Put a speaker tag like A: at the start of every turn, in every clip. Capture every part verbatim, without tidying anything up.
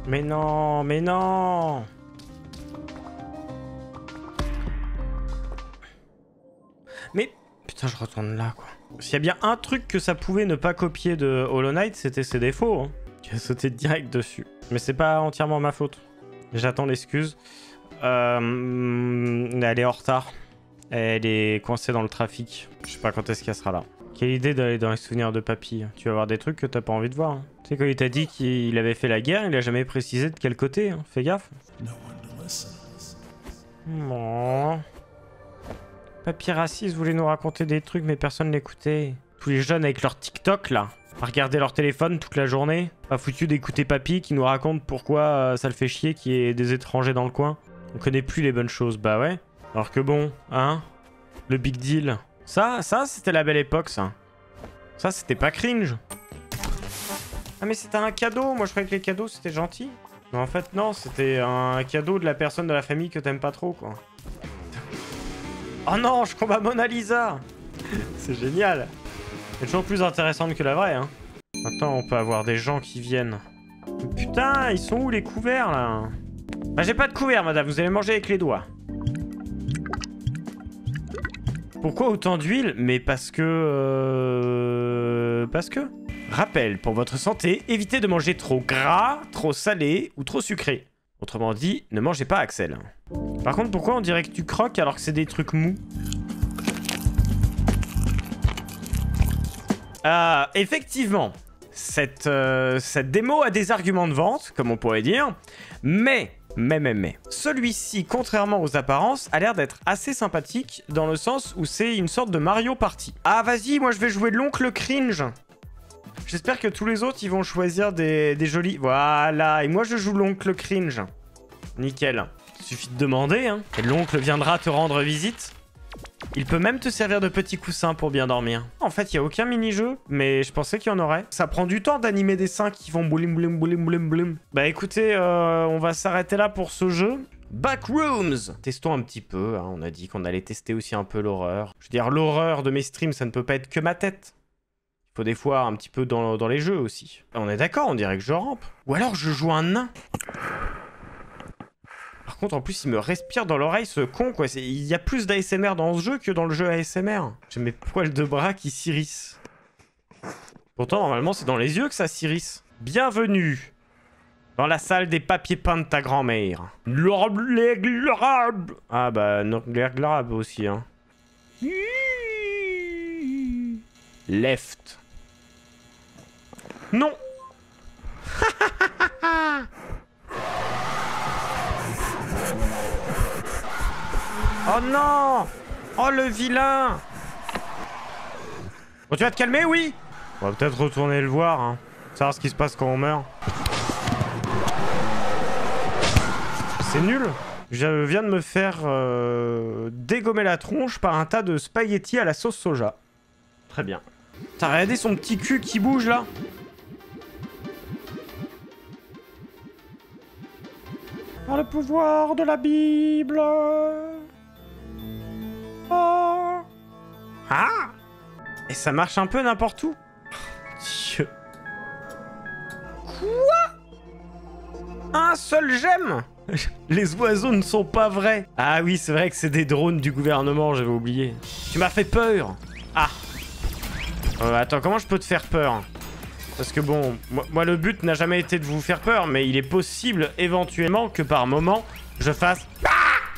A: Mais non, mais non. Mais... Putain, je retourne là, quoi. S'il y a bien un truc que ça pouvait ne pas copier de Hollow Knight, c'était ses défauts. Hein. Qui a sauté direct dessus. Mais c'est pas entièrement ma faute. J'attends l'excuse. Euh... Elle est en retard. Elle est coincée dans le trafic. Je sais pas quand est-ce qu'elle sera là. Quelle idée d'aller dans les souvenirs de papy. Tu vas voir des trucs que t'as pas envie de voir. Hein. Tu sais, quand il t'a dit qu'il avait fait la guerre, il a jamais précisé de quel côté. Hein. Fais gaffe. Non. Papy raciste voulait nous raconter des trucs, mais personne l'écoutait. Tous les jeunes avec leur TikTok, là, à regarder leur téléphone toute la journée. Pas foutu d'écouter papy qui nous raconte pourquoi euh, ça le fait chier qu'il y ait des étrangers dans le coin. On connaît plus les bonnes choses, bah ouais. Alors que bon, hein, le big deal. Ça, ça, c'était la belle époque, ça. Ça, c'était pas cringe. Ah, mais c'était un cadeau. Moi, je croyais que les cadeaux, c'était gentil. Mais en fait, non, c'était un cadeau de la personne de la famille que t'aimes pas trop, quoi. Oh non, je combats Mona Lisa. C'est génial. C'est toujours plus intéressante que la vraie, hein. Maintenant, on peut avoir des gens qui viennent. Putain, ils sont où les couverts, là? Bah, j'ai pas de couvert, madame. Vous allez manger avec les doigts. Pourquoi autant d'huile? Mais parce que... Euh... Parce que... Rappel, pour votre santé, évitez de manger trop gras, trop salé ou trop sucré. Autrement dit, ne mangez pas Axel. Par contre, pourquoi on dirait que tu croques alors que c'est des trucs mous? Euh, effectivement, cette, euh, cette démo a des arguments de vente, comme on pourrait dire, mais... Mais, mais, mais. Celui-ci, contrairement aux apparences, a l'air d'être assez sympathique dans le sens où c'est une sorte de Mario Party. Ah, vas-y, moi je vais jouer l'oncle cringe. J'espère que tous les autres, ils vont choisir des, des jolis... Voilà, et moi je joue l'oncle cringe. Nickel. Il suffit de demander, hein. Et l'oncle viendra te rendre visite. Il peut même te servir de petit coussin pour bien dormir. En fait, il n'y a aucun mini-jeu, mais je pensais qu'il y en aurait. Ça prend du temps d'animer des seins qui font boulim boulim boulim boulim boulim. Bah écoutez, euh, on va s'arrêter là pour ce jeu. Backrooms. Testons un petit peu, hein. On a dit qu'on allait tester aussi un peu l'horreur. Je veux dire, l'horreur de mes streams, ça ne peut pas être que ma tête. Il faut des fois un petit peu dans, dans les jeux aussi. On est d'accord, on dirait que je rampe. Ou alors je joue un nain. Par contre, en plus, il me respire dans l'oreille, ce con, quoi. Il y a plus d'A S M R dans ce jeu que dans le jeu A S M R. J'ai mes poils de bras qui s'irrissent. Pourtant, normalement, c'est dans les yeux que ça s'irrisse. Bienvenue dans la salle des papiers peints de ta grand-mère. Ah bah, l'herglab aussi, hein. Left. Non. Oh non! Oh le vilain! Bon, tu vas te calmer, oui? On va peut-être retourner le voir, hein. Savoir ce qui se passe quand on meurt. C'est nul. Je viens de me faire euh, dégommer la tronche par un tas de spaghettis à la sauce soja. Très bien. T'as regardé son petit cul qui bouge, là? Par le pouvoir de la Bible. Oh. Ah. Et ça marche un peu n'importe où. Dieu. Quoi? Un seul gemme? Les oiseaux ne sont pas vrais. Ah oui, c'est vrai que c'est des drones du gouvernement, j'avais oublié. Tu m'as fait peur. Ah. Euh, attends, comment je peux te faire peur? Parce que bon, moi, moi le but n'a jamais été de vous faire peur, mais il est possible éventuellement que par moment, je fasse... Ah.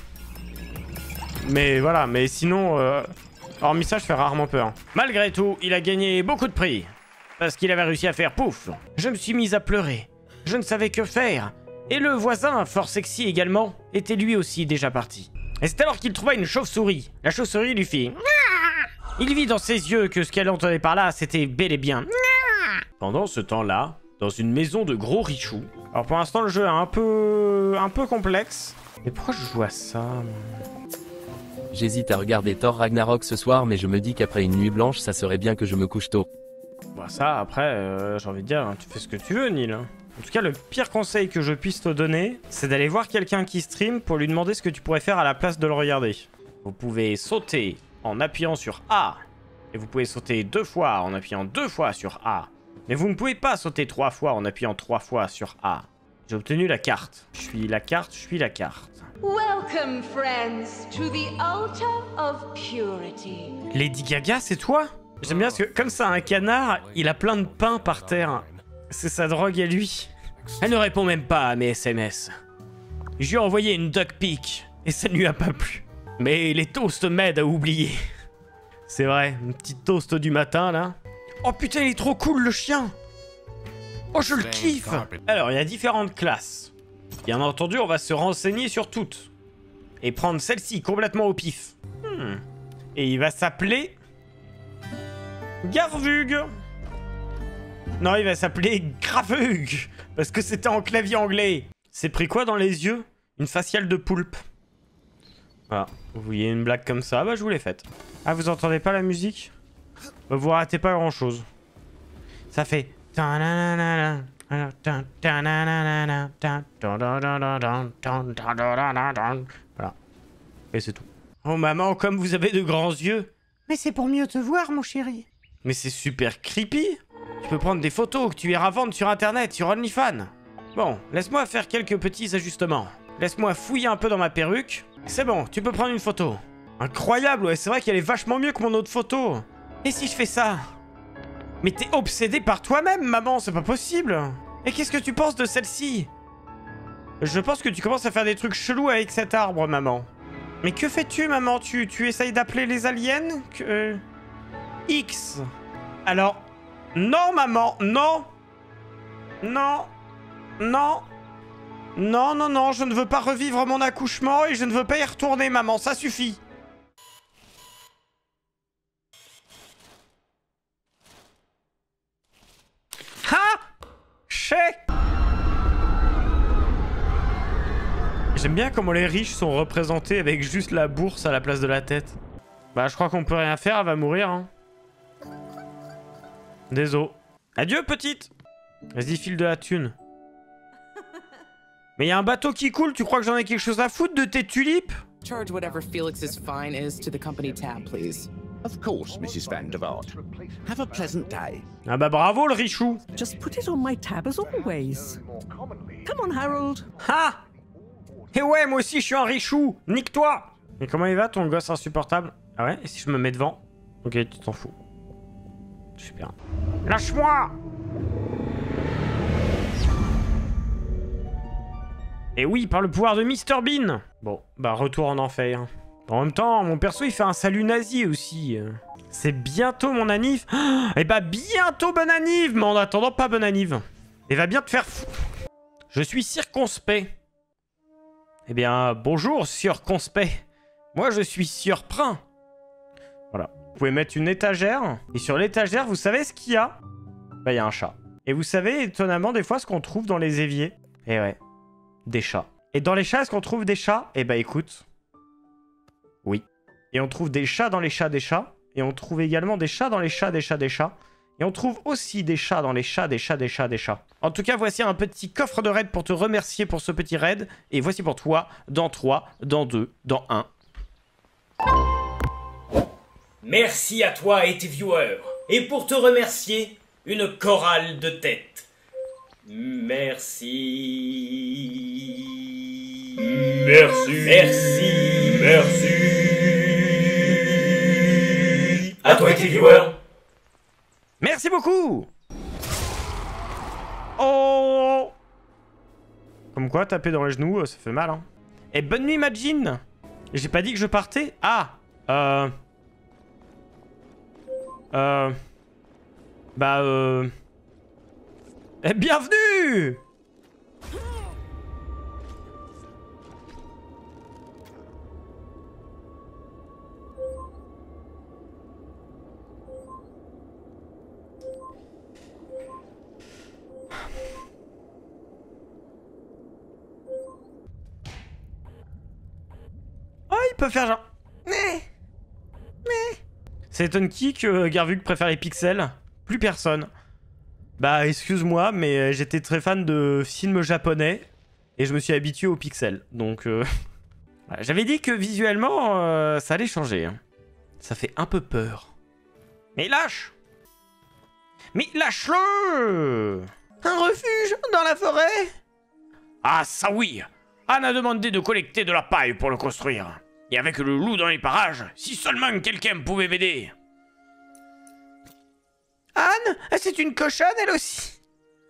A: Mais voilà, mais sinon, euh, hormis ça, je fais rarement peur. Malgré tout, il a gagné beaucoup de prix. Parce qu'il avait réussi à faire pouf. Je me suis mise à pleurer. Je ne savais que faire. Et le voisin, fort sexy également, était lui aussi déjà parti. Et c'est alors qu'il trouva une chauve-souris. La chauve-souris lui fit... Il vit dans ses yeux que ce qu'elle entendait par là, c'était bel et bien... Pendant ce temps-là, dans une maison de gros richoux... Alors pour l'instant, le jeu est un peu... un peu complexe. Mais pourquoi je joue à ça, moi?
B: J'hésite à regarder Thor Ragnarok ce soir, mais je me dis qu'après une nuit blanche, ça serait bien que je me couche tôt.
A: Bah ça, après, euh, j'ai envie de dire, tu fais ce que tu veux, Neil. En tout cas, le pire conseil que je puisse te donner, c'est d'aller voir quelqu'un qui stream pour lui demander ce que tu pourrais faire à la place de le regarder. Vous pouvez sauter en appuyant sur A. Et vous pouvez sauter deux fois en appuyant deux fois sur A. Mais vous ne pouvez pas sauter trois fois en appuyant trois fois sur A. J'ai obtenu la carte. Je suis la carte, je suis la carte.
C: Welcome, friends, to the altar of purity.
A: Lady Gaga, c'est toi? J'aime bien parce que comme ça, un canard, il a plein de pain par terre. C'est sa drogue à lui. Elle ne répond même pas à mes S M S. Je lui ai envoyé une duck pic et ça ne lui a pas plu. Mais les toasts m'aident à oublier. C'est vrai, une petite toast du matin là. Oh putain, il est trop cool le chien. Oh, je le kiffe. Alors, il y a différentes classes. Bien entendu, on va se renseigner sur toutes. Et prendre celle-ci complètement au pif. Hmm. Et il va s'appeler... Garvug. Non, il va s'appeler Gravug. Parce que c'était en clavier anglais. C'est pris quoi dans les yeux? Une faciale de poulpe. Voilà. Vous voyez une blague comme ça, bah je vous l'ai faite. Ah, vous entendez pas la musique? Bah, vous ratez pas grand-chose. Ça fait... Voilà. Et c'est tout. Oh maman, comme vous avez de grands yeux. Mais c'est pour mieux te voir, mon chéri. Mais c'est super creepy. Tu peux prendre des photos que tu iras vendre sur internet, sur OnlyFans. Bon, laisse-moi faire quelques petits ajustements. Laisse-moi fouiller un peu dans ma perruque. C'est bon, tu peux prendre une photo. Incroyable, ouais, c'est vrai qu'elle est vachement mieux que mon autre photo. Et si je fais ça? Mais t'es obsédé par toi-même, maman, c'est pas possible. Et qu'est-ce que tu penses de celle-ci? Je pense que tu commences à faire des trucs chelous avec cet arbre, maman. Mais que fais-tu, maman? Tu, tu essayes d'appeler les aliens? Que... Euh... X. Alors... Non, maman, non. Non. Non. Non, non, non, je ne veux pas revivre mon accouchement et je ne veux pas y retourner, maman, ça suffit. Ha! Chais! J'aime bien comment les riches sont représentés avec juste la bourse à la place de la tête. Bah, je crois qu'on peut rien faire, elle va mourir, hein. Désolé. Adieu, petite! Vas-y, file de la thune. Mais y a un bateau qui coule, tu crois que j'en ai quelque chose à foutre de tes tulipes?
D: Charge whatever Felix's fine is to the company tab, please.
E: Of course, Missus Van der Vaart. Have a pleasant day.
A: Ah bah bravo le richou.
F: Just put it on my tab as always. Come on, Harold.
A: Ha! Et ouais, moi aussi je suis un richou. Nique-toi. Mais comment il va ton gosse insupportable? Ah ouais? Et si je me mets devant? Ok, tu t'en fous. Super. Lâche-moi! Et oui, par le pouvoir de mister Bean. Bon, bah retour en enfer. En même temps, mon perso il fait un salut nazi aussi. C'est bientôt mon anniv. Et bah bientôt bonne anniv. Mais en attendant, pas bonne anniv. Et va bien te faire fou. Je suis circonspect. Eh bien, bonjour circonspect. Moi je suis surpris. Voilà. Vous pouvez mettre une étagère. Et sur l'étagère, vous savez ce qu'il y a? Bah il y a un chat. Et vous savez étonnamment des fois ce qu'on trouve dans les éviers? Eh ouais. Des chats. Et dans les chats, est-ce qu'on trouve des chats? Eh bah écoute. Oui. Et on trouve des chats dans les chats des chats. Et on trouve également des chats dans les chats des chats des chats. Et on trouve aussi des chats dans les chats des chats des chats des chats. En tout cas, voici un petit coffre de raid pour te remercier pour ce petit raid. Et voici pour toi, dans trois, dans deux, dans un.
G: Merci à toi et tes viewers. Et pour te remercier, une chorale de tête. Merci.
H: Merci.
G: Merci.
H: Merci.
G: À toi et tes viewers.
A: Merci beaucoup. Oh. Comme quoi, taper dans les genoux, ça fait mal, hein. Et bonne nuit, Majin. J'ai pas dit que je partais. Ah. Euh... Euh... Bah, euh... Eh, bienvenue. Oh, il peut faire genre... Ça étonne qui que Garvug préfère les pixels? Plus personne. Bah, excuse-moi, mais j'étais très fan de films japonais et je me suis habitué aux pixels. Donc, euh... voilà, j'avais dit que visuellement, euh, ça allait changer. Hein. Ça fait un peu peur. Mais lâche! Mais lâche-le! Un refuge dans la forêt? Ah, ça oui! Anne a demandé de collecter de la paille pour le construire. Et avec le loup dans les parages, si seulement quelqu'un pouvait m'aider. Anne, c'est une cochonne elle aussi.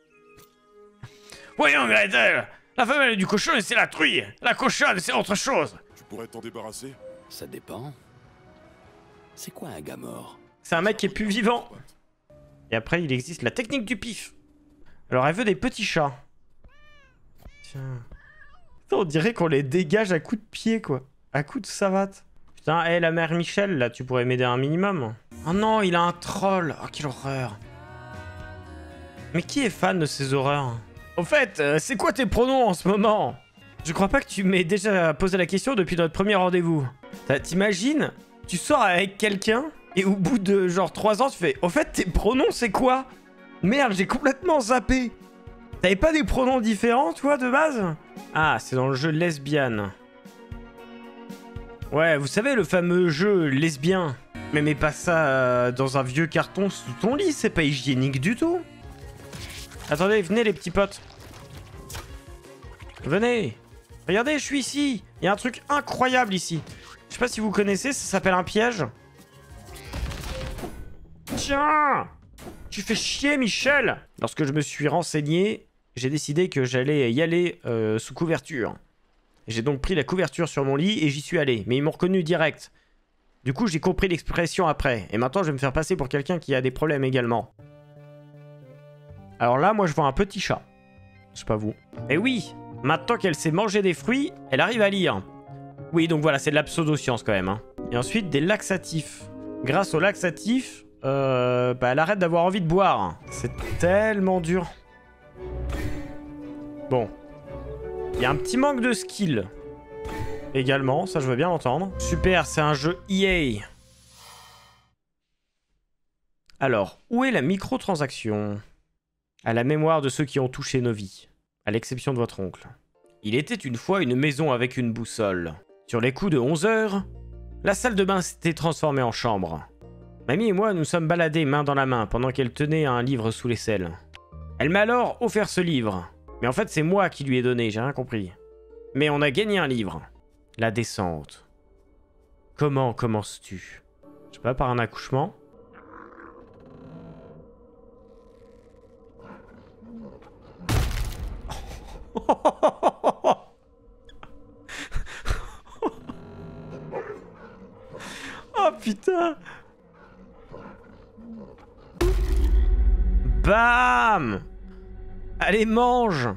A: Voyons Gretel, la femelle du cochon c'est la truie, la cochonne c'est autre chose.
H: Tu pourrais t'en débarrasser?
E: Ça dépend. C'est quoi un gars mort?
A: C'est un mec qui est plus vivant. Et après il existe la technique du pif. Alors elle veut des petits chats. Tiens. On dirait qu'on les dégage à coups de pied quoi. À coups de savate. Putain, hé hey, la mère Michel là, tu pourrais m'aider un minimum. Oh non, il a un troll. Oh quelle horreur. Mais qui est fan de ces horreurs? Au fait, euh, c'est quoi tes pronoms en ce moment? Je crois pas que tu m'aies déjà posé la question depuis notre premier rendez-vous. T'imagines? Tu sors avec quelqu'un et au bout de genre trois ans tu fais au fait tes pronoms c'est quoi? Merde, j'ai complètement zappé. T'avais pas des pronoms différents toi de base? Ah, c'est dans le jeu lesbienne. Ouais, vous savez le fameux jeu lesbien. Mais mets pas ça euh, dans un vieux carton sous ton lit, c'est pas hygiénique du tout. Attendez, venez les petits potes. Venez. Regardez, je suis ici. Il y a un truc incroyable ici. Je sais pas si vous connaissez, ça s'appelle un piège. Tiens! Tu fais chier, Michel! Lorsque je me suis renseigné, j'ai décidé que j'allais y aller euh, sous couverture. J'ai donc pris la couverture sur mon lit et j'y suis allé. Mais ils m'ont reconnu direct. Du coup, j'ai compris l'expression après. Et maintenant, je vais me faire passer pour quelqu'un qui a des problèmes également. Alors là, moi, je vois un petit chat. Je sais pas vous. Et oui! Maintenant qu'elle sait manger des fruits, elle arrive à lire. Oui, donc voilà, c'est de la pseudo-science quand même. Hein. Et ensuite, des laxatifs. Grâce aux laxatifs, euh, bah, elle arrête d'avoir envie de boire. C'est tellement dur. Bon. Il y a un petit manque de skill. Également, ça je veux bien l'entendre. Super, c'est un jeu E A. Alors, où est la microtransaction? À la mémoire de ceux qui ont touché nos vies. À l'exception de votre oncle. Il était une fois une maison avec une boussole. Sur les coups de onze heures, la salle de bain s'était transformée en chambre. Mamie et moi nous sommes baladés main dans la main pendant qu'elle tenait un livre sous l'aisselle. Elle m'a alors offert ce livre. Mais en fait c'est moi qui lui ai donné, j'ai rien compris. Mais on a gagné un livre. La descente. Comment commences-tu? Je sais pas, par un accouchement? Oh putain. Bam. Allez, mange.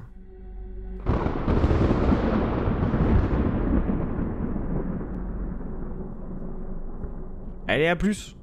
A: Allez, à plus.